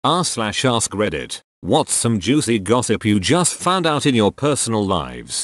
r/ask Reddit. What's some juicy gossip you just found out in your personal lives?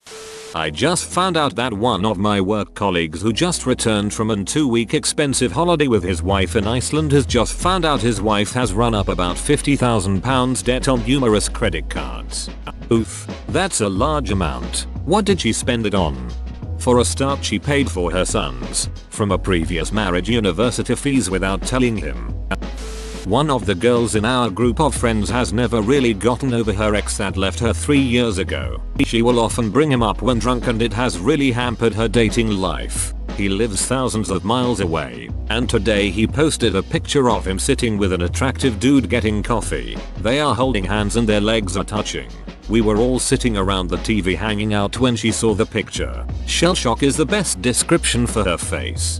I just found out that one of my work colleagues who just returned from an 2-week expensive holiday with his wife in Iceland has just found out his wife has run up about £50,000 debt on numerous credit cards. Oof, that's a large amount. What did she spend it on? For a start, she paid for her son's from a previous marriage university fees without telling him. One of the girls in our group of friends has never really gotten over her ex that left her 3 years ago. She will often bring him up when drunk and it has really hampered her dating life. He lives thousands of miles away, and today he posted a picture of him sitting with an attractive dude getting coffee. They are holding hands and their legs are touching. We were all sitting around the TV hanging out when she saw the picture. Shell shock is the best description for her face.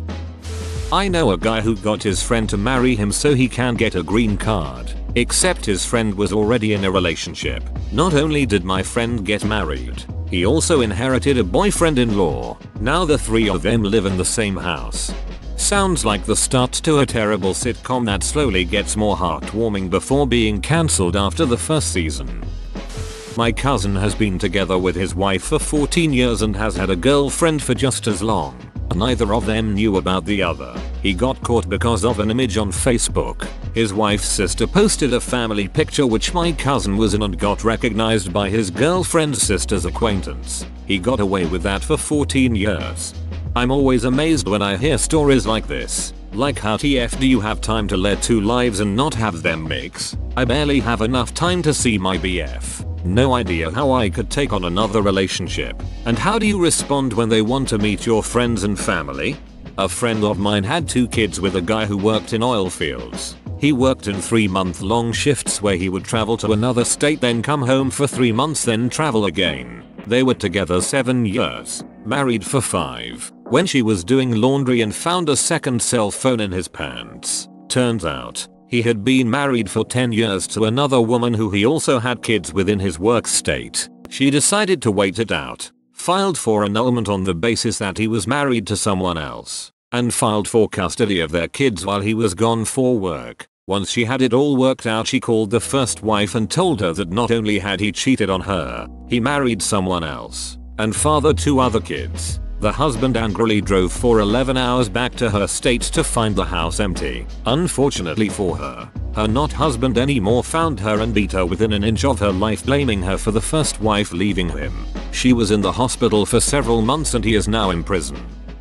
I know a guy who got his friend to marry him so he can get a green card, except his friend was already in a relationship. Not only did my friend get married, he also inherited a boyfriend-in-law. Now the three of them live in the same house. Sounds like the start to a terrible sitcom that slowly gets more heartwarming before being cancelled after the first season. My cousin has been together with his wife for 14 years and has had a girlfriend for just as long. Neither of them knew about the other. He got caught because of an image on Facebook. His wife's sister posted a family picture which my cousin was in and got recognized by his girlfriend's sister's acquaintance. He got away with that for 14 years. I'm always amazed when I hear stories like this. Like, how TF do you have time to lead 2 lives and not have them mix? I barely have enough time to see my BF. No idea how I could take on another relationship. And how do you respond when they want to meet your friends and family? A friend of mine had 2 kids with a guy who worked in oil fields. He worked in 3-month-long shifts where he would travel to another state, then come home for 3 months, then travel again. They were together 7 years, married for 5, when she was doing laundry and found a second cell phone in his pants. Turns out, he had been married for 10 years to another woman who he also had kids with in his work state. She decided to wait it out, filed for annulment on the basis that he was married to someone else, and filed for custody of their kids while he was gone for work. Once she had it all worked out, she called the first wife and told her that not only had he cheated on her, he married someone else, and fathered 2 other kids. The husband angrily drove for 11 hours back to her state to find the house empty. Unfortunately for her, her not husband anymore found her and beat her within an inch of her life, blaming her for the first wife leaving him. She was in the hospital for several months and he is now in prison.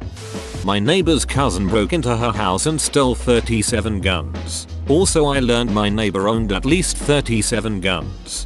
My neighbor's cousin broke into her house and stole 37 guns. Also, I learned my neighbor owned at least 37 guns.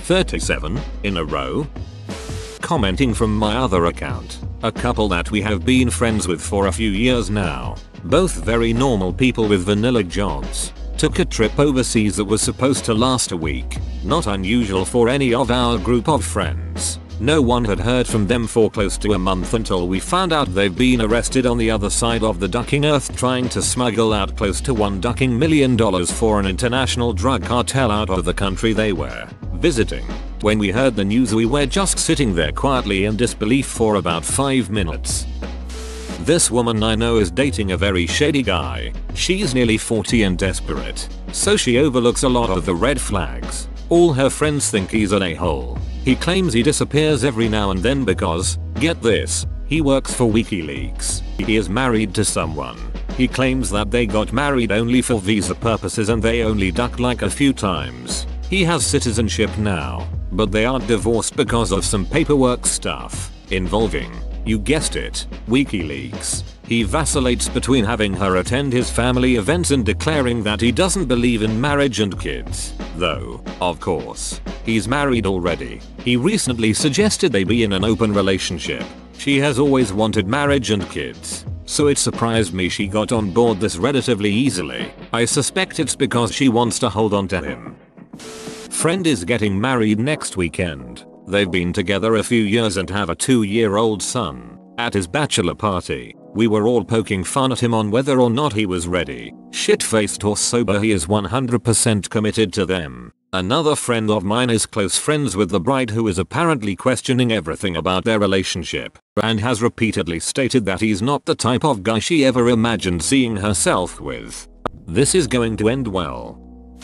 37 in a row? Commenting from my other account. A couple that we have been friends with for a few years now. Both very normal people with vanilla jobs. Took a trip overseas that was supposed to last a week. Not unusual for any of our group of friends. No one had heard from them for close to a month until we found out they've been arrested on the other side of the ducking earth trying to smuggle out close to $1 million for an international drug cartel out of the country they were visiting. When we heard the news, we were just sitting there quietly in disbelief for about 5 minutes. This woman I know is dating a very shady guy. She's nearly 40 and desperate, so she overlooks a lot of the red flags. All her friends think he's an a-hole. He claims he disappears every now and then because, get this, he works for WikiLeaks. He is married to someone. He claims that they got married only for visa purposes and they only ducked like a few times. He has citizenship now, but they aren't divorced because of some paperwork stuff involving, you guessed it, WikiLeaks. He vacillates between having her attend his family events and declaring that he doesn't believe in marriage and kids. Though, of course, he's married already. He recently suggested they be in an open relationship. She has always wanted marriage and kids, so it surprised me she got on board this relatively easily. I suspect it's because she wants to hold on to him. Friend is getting married next weekend. They've been together a few years and have a 2-year-old son. At his bachelor party, we were all poking fun at him on whether or not he was ready. Shit-faced or sober, he is 100% committed to them. Another friend of mine is close friends with the bride, who is apparently questioning everything about their relationship and has repeatedly stated that he's not the type of guy she ever imagined seeing herself with. This is going to end well.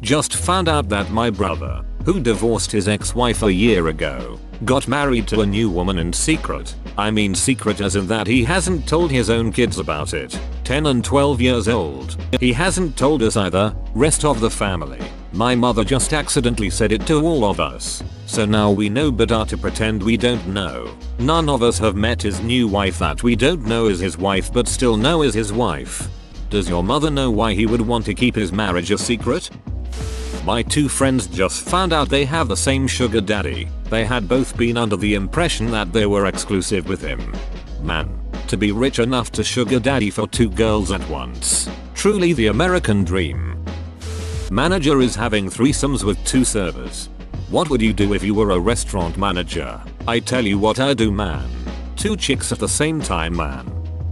just found out that my brother, who divorced his ex-wife a year ago, got married to a new woman in secret. I mean secret as in that he hasn't told his own kids about it. 10 and 12 years old. He hasn't told us either, rest of the family. My mother just accidentally said it to all of us. So now we know but are to pretend we don't know. None of us have met his new wife that we don't know is his wife but still know is his wife. Does your mother know why he would want to keep his marriage a secret? My two friends just found out they have the same sugar daddy. They had both been under the impression that they were exclusive with him. Man, to be rich enough to sugar daddy for two girls at once. Truly the American dream. Manager is having threesomes with two servers. What would you do if you were a restaurant manager? I tell you what I'd do, man. Two chicks at the same time, man.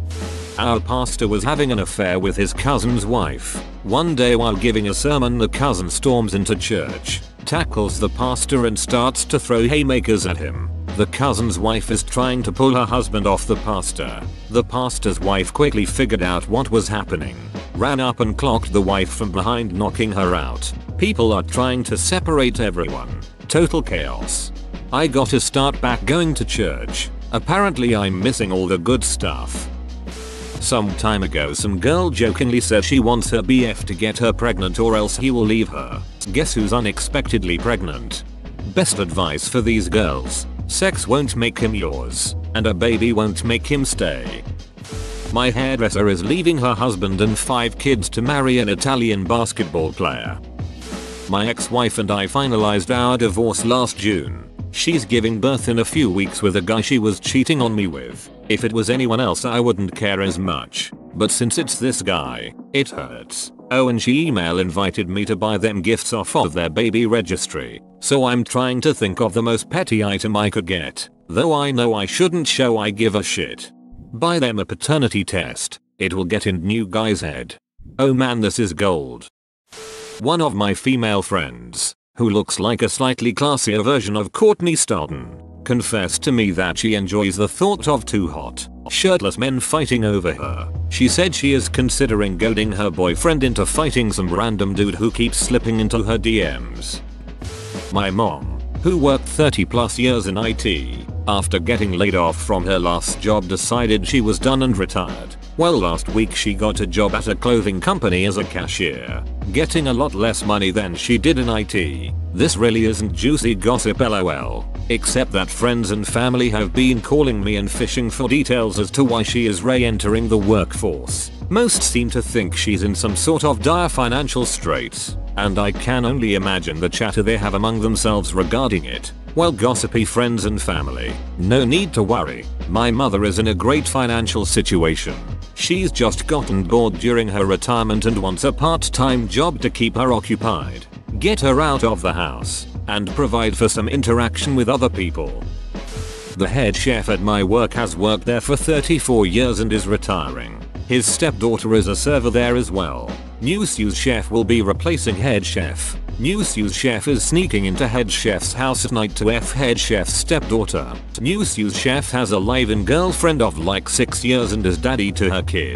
Our pastor was having an affair with his cousin's wife. One day while giving a sermon, the cousin storms into church, tackles the pastor and starts to throw haymakers at him. The cousin's wife is trying to pull her husband off the pastor. The pastor's wife quickly figured out what was happening, ran up and clocked the wife from behind, knocking her out. People are trying to separate everyone. Total chaos. I got to start back going to church. Apparently I'm missing all the good stuff. Some time ago some girl jokingly said she wants her BF to get her pregnant or else he will leave her. Guess who's unexpectedly pregnant? Best advice for these girls: sex won't make him yours, and a baby won't make him stay. My hairdresser is leaving her husband and 5 kids to marry an Italian basketball player. My ex-wife and I finalized our divorce last June. She's giving birth in a few weeks with a guy she was cheating on me with. If it was anyone else I wouldn't care as much, but since it's this guy, it hurts. Oh, and she email invited me to buy them gifts off of their baby registry, so I'm trying to think of the most petty item I could get, though I know I shouldn't show I give a shit. Buy them a paternity test. It will get in new guy's head. Oh man, this is gold. One of my female friends, who looks like a slightly classier version of Courtney Stodden, confessed to me that she enjoys the thought of 2 hot, shirtless men fighting over her. She said she is considering goading her boyfriend into fighting some random dude who keeps slipping into her DMs. My mom, who worked 30+ years in IT, after getting laid off from her last job decided she was done and retired. Well, last week she got a job at a clothing company as a cashier, getting a lot less money than she did in IT. This really isn't juicy gossip, lol, except that friends and family have been calling me and fishing for details as to why she is re-entering the workforce. Most seem to think she's in some sort of dire financial straits, and I can only imagine the chatter they have among themselves regarding it. Well, gossipy friends and family, no need to worry. My mother is in a great financial situation. She's just gotten bored during her retirement and wants a part-time job to keep her occupied, get her out of the house, and provide for some interaction with other people. The head chef at my work has worked there for 34 years and is retiring. His stepdaughter is a server there as well. New sous chef will be replacing head chef. New sous chef is sneaking into head chef's house at night to F head chef's stepdaughter. New sous chef has a live-in girlfriend of like 6 years and is daddy to her kid.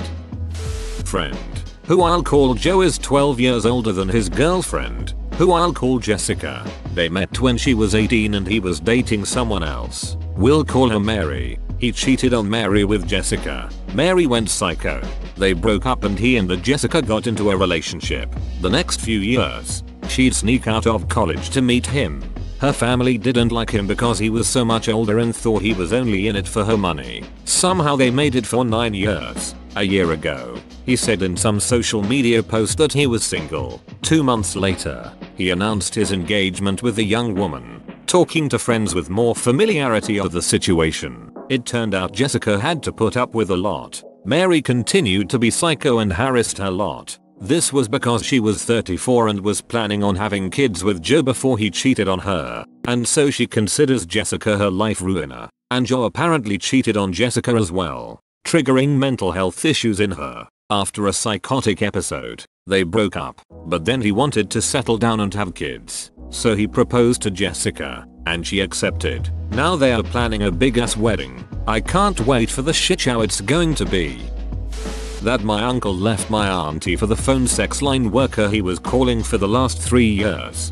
Friend, who I'll call Joe, is 12 years older than his girlfriend, who I'll call Jessica. They met when she was 18 and he was dating someone else. We'll call her Mary. He cheated on Mary with Jessica. Mary went psycho. They broke up and he and the Jessica got into a relationship. The next few years, she'd sneak out of college to meet him. Her family didn't like him because he was so much older and thought he was only in it for her money. Somehow they made it for 9 years. A year ago, he said in some social media post that he was single. 2 months later, he announced his engagement with a young woman. Talking to friends with more familiarity of the situation, it turned out Jessica had to put up with a lot. Mary continued to be psycho and harassed her lot. This was because she was 34 and was planning on having kids with Joe before he cheated on her, and so she considers Jessica her life ruiner. And Joe apparently cheated on Jessica as well, triggering mental health issues in her. After a psychotic episode, they broke up, but then he wanted to settle down and have kids, so he proposed to Jessica, and she accepted. Now they are planning a big ass wedding. I can't wait for the shit show it's going to be. that my uncle left my auntie for the phone sex line worker he was calling for the last 3 years.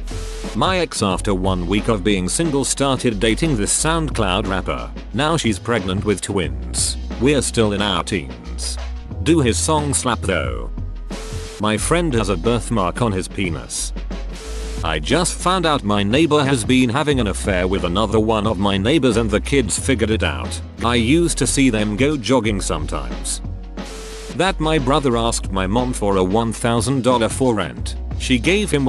My ex, after 1 week of being single, started dating this SoundCloud rapper. Now she's pregnant with twins. We're still in our teens. Do his song slap though? My friend has a birthmark on his penis. I just found out my neighbor has been having an affair with another one of my neighbors and the kids figured it out. I used to see them go jogging sometimes. That my brother asked my mom for a $1,000 for rent. She gave him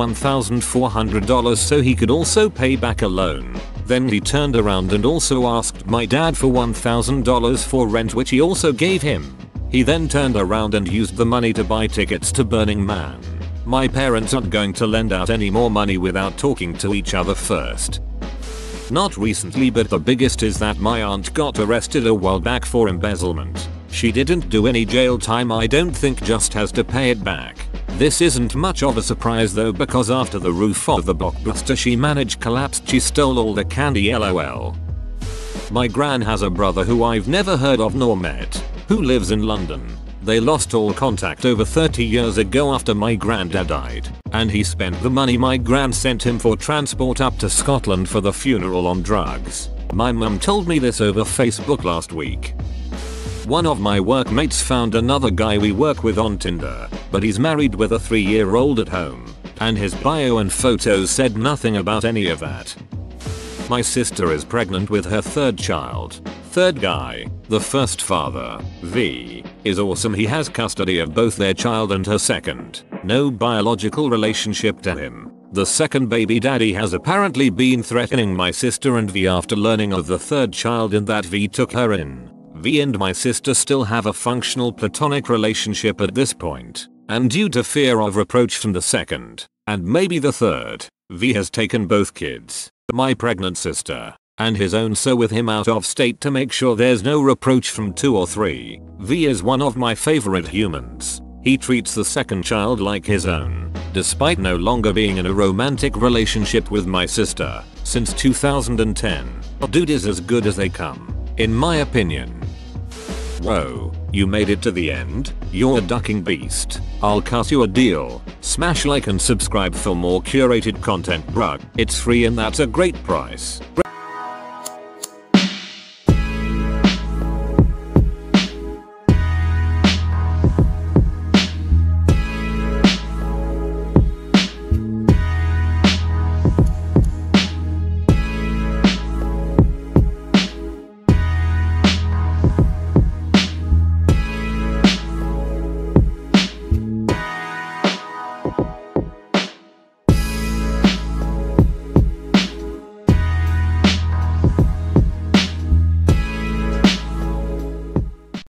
$1,400 so he could also pay back a loan. Then he turned around and also asked my dad for $1,000 for rent, which he also gave him. He then turned around and used the money to buy tickets to Burning Man. My parents aren't going to lend out any more money without talking to each other first. Not recently, but the biggest is that my aunt got arrested a while back for embezzlement. She didn't do any jail time, I don't think, just has to pay it back. This isn't much of a surprise though, because after the roof of the Blockbuster she managed collapsed, she stole all the candy, lol. My gran has a brother who I've never heard of nor met, who lives in London. They lost all contact over 30 years ago after my granddad died, and he spent the money my gran sent him for transport up to Scotland for the funeral on drugs. My mum told me this over Facebook last week. One of my workmates found another guy we work with on Tinder, but he's married with a 3-year-old at home, and his bio and photos said nothing about any of that. My sister is pregnant with her 3rd child. 3rd guy, the 1st father, V, is awesome. He has custody of both their child and her 2nd. No biological relationship to him. The 2nd baby daddy has apparently been threatening my sister and V after learning of the 3rd child and that V took her in. V and my sister still have a functional platonic relationship at this point, and due to fear of reproach from the 2nd, and maybe the 3rd, V has taken both kids, my pregnant sister, and his own, so with him out of state to make sure there's no reproach from 2 or 3. V is one of my favorite humans. He treats the 2nd child like his own, despite no longer being in a romantic relationship with my sister since 2010. Dude is as good as they come, in my opinion. Whoa, you made it to the end? You're a ducking beast. I'll cut you a deal. Smash like and subscribe for more curated content, bruh. It's free and that's a great price.